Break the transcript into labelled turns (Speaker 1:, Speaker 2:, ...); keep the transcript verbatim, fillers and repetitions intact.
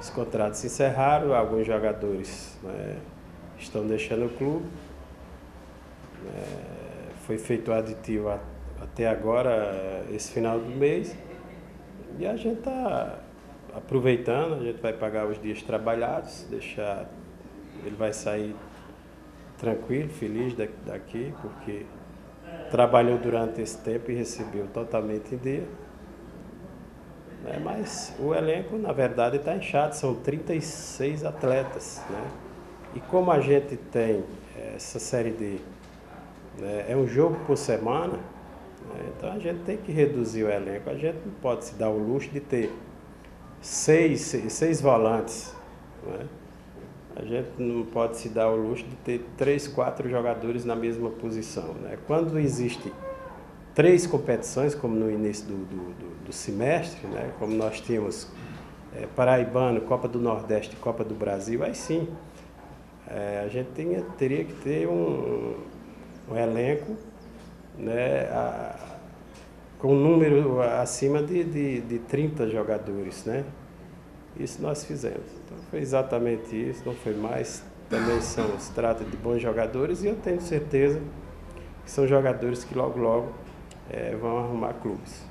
Speaker 1: os contratos se encerraram, alguns jogadores, né, estão deixando o clube. É, foi feito o aditivo a, até agora, esse final do mês, e a gente está aproveitando, a gente vai pagar os dias trabalhados, deixar, ele vai sair tranquilo, feliz daqui, porque trabalhou durante esse tempo e recebeu totalmente em dia. É, mas o elenco, na verdade, está inchado, são trinta e seis atletas, né? E como a gente tem essa Série D, né, é um jogo por semana, né, então a gente tem que reduzir o elenco. A gente não pode se dar o luxo de ter seis, seis, seis volantes, né? A gente não pode se dar o luxo de ter três, quatro jogadores na mesma posição, né? Quando existe três competições, como no início do, do, do, do semestre, né? Como nós tínhamos é, Paraibano, Copa do Nordeste e Copa do Brasil, aí sim, é, a gente tinha, teria que ter um, um elenco, né, a, com um número acima de, de, de trinta jogadores, né? Isso nós fizemos. Então foi exatamente isso, não foi mais. Também são, se trata de bons jogadores e eu tenho certeza que são jogadores que logo, logo é, vão arrumar clubes.